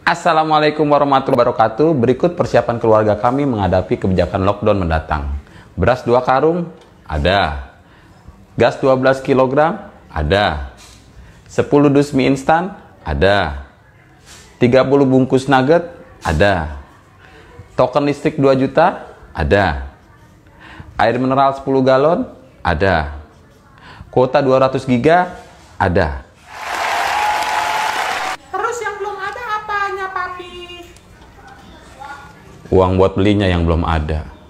Assalamualaikum warahmatullahi wabarakatuh. Berikut persiapan keluarga kami menghadapi kebijakan lockdown mendatang. Beras 2 karung, ada. Gas 12 kg, ada. 10 dus mie instan, ada. 30 bungkus nugget, ada. Token listrik 2 juta, ada. Air mineral 10 galon, ada. Kuota 200 giga, ada. Terus yang belum ada apanya, Papi? Uang buat belinya yang belum ada.